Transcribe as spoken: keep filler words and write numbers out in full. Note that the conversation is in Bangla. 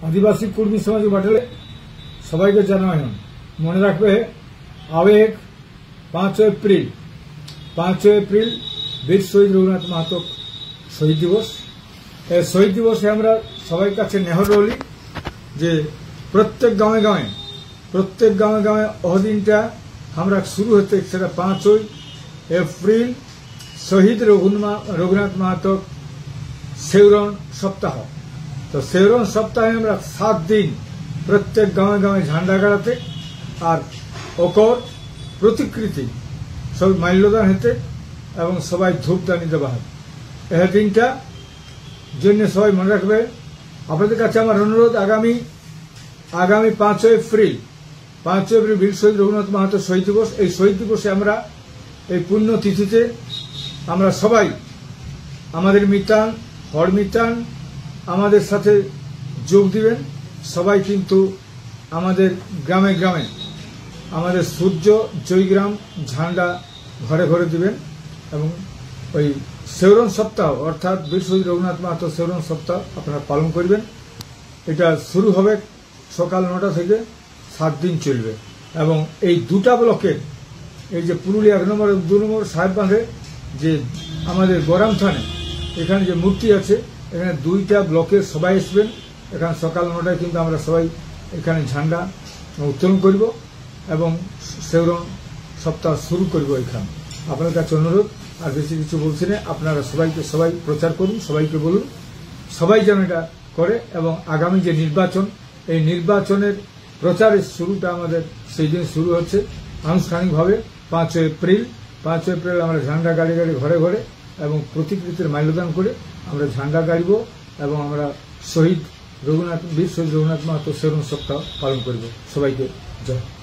आदिवासी कुर्मी समाज बाटले सबाई के जानाई मने रखबे आवेग पांच एप्रिल पांच एप्रिल वीर शहीद रघुनाथ महतो शहीद दिवस ए शहीद दिवसे আমরা সবাই কাছে নেহর রইলি যে প্রত্যেক গাঁয়ে গাঁয়ে প্রত্যেক গাঁয়ে গাঁয়ে অহদিনটা আমরা শুরু হতে সেটা পাঁচ এপ্রিল শহীদ রঘুনাথ महतो सेवरन सप्ताह तो सेवरन सप्ताहे আমরা सात दिन प्रत्येक गाँवे गाँवे झंडा गाड़ाते और ओकर प्रतिकृति सब माल्यदान हेते एवं सबाई धूपदानी देवा है यह दिनटा जन्य सबाई मन रखबे आपनादेर काछे आमार अनुरोध आगामी आगामी पाँच एप्रिल पाँच एप्रिल वीर शहीद रघुनाथ महतो शहीद दिवस এই শহীদ দিবসে আমরা এই পুণ্য তিথিতে আমরা সবাই আমাদের মিতান হর মিতান আমাদের সাথে যোগ দিবেন সবাই কিন্তু আমাদের গ্রামে গ্রামে আমাদের সূর্য জয়গ্রাম ঝান্ডা ঘরে ঘরে দিবেন এবং ওই সেवरन সপ্তাহ অর্থাৎ বীর শহীদ রঘুনাথ महतो সেवरन সপ্তাহ আপনারা পালন করবেন এটা শুরু হবে সকাল নটা থেকে সাত দিন চলবে এবং এই দুটা ব্লকের এই যে পুরুলিয়া এক নম্বর দুই নম্বর সাহেববাঁধে যে আমাদের গরম থানে এখানে যে মূর্তি আছে এখানে দুইটা ব্লকের সবাই আসবেন এখানে সকাল নটায় কিন্তু আমরা সবাই এখানে ঝান্ডা উত্তোলন করব এবং সেवरन সপ্তাহ শুরু করব এখানে আপনাদের কাছে অনুরোধ আর বেশি কিছু বলছি না আপনারা সবাইকে সবাই প্রচার করুন সবাইকে বলুন সবাই যেন এটা করে এবং আগামী যে নির্বাচন এই নির্বাচনের প্রচারের শুরুটা আমাদের সেই দিন শুরু হচ্ছে আনুষ্ঠানিকভাবে পাঁচ এপ্রিল পাঁচ এপ্রিল আমরা ঝান্ডা গাড়ি গাড়ি ঘরে ঘরে এবং প্রতিকৃতির মাল্যদান করে আমরা ঝান্ডা গাড়িব এবং আমরা শহীদ রঘুনাথ বীর শহীদ রঘুনাথ महतो সেवरन সপ্তাহ পালন করব সবাইকে জয়।